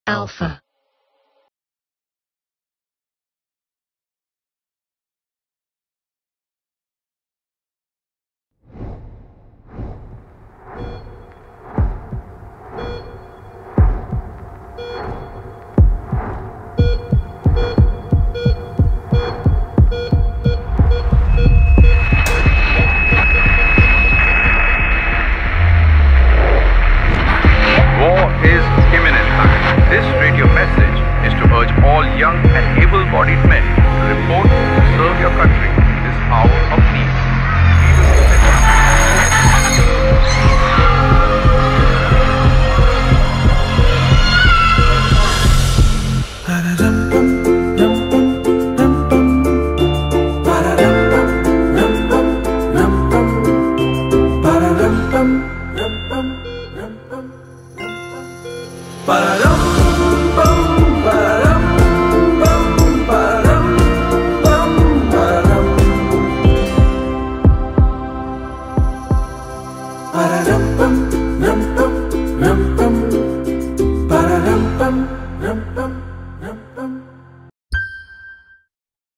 Alpha. This radio message is to urge all young and able-bodied men to report to serve your country in this hour of need. Ba-da-dum-bum,